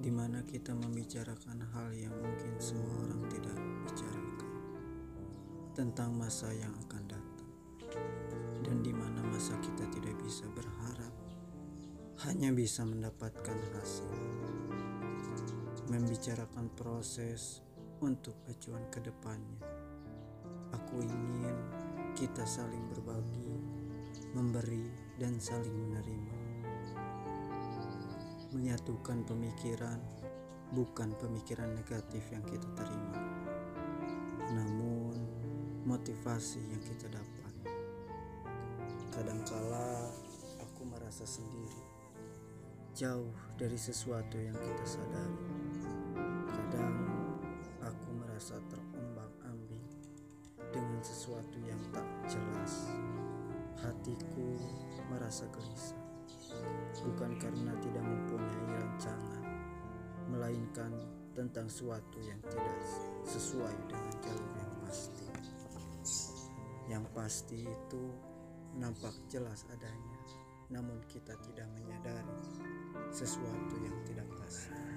di mana kita membicarakan hal yang mungkin semua orang tidak bicarakan, tentang masa yang akan datang, dan di mana masa kita tidak bisa berharap, hanya bisa mendapatkan hasil. Membicarakan proses untuk acuan ke depannya. Aku ingin kita saling berbagi, memberi, dan saling menerima. Menyatukan pemikiran, bukan pemikiran negatif yang kita terima, namun motivasi yang kita dapat. Kadangkala aku merasa sendiri, jauh dari sesuatu yang kita sadari. Kadang aku merasa terombang-ambing dengan sesuatu yang tak jelas. Hatiku merasa gelisah, bukan karena tidak mempunyai rancangan, melainkan tentang sesuatu yang tidak sesuai dengan jalur yang pasti. Yang pasti itu nampak jelas adanya, namun kita tidak menyadari sesuatu yang tidak pasti.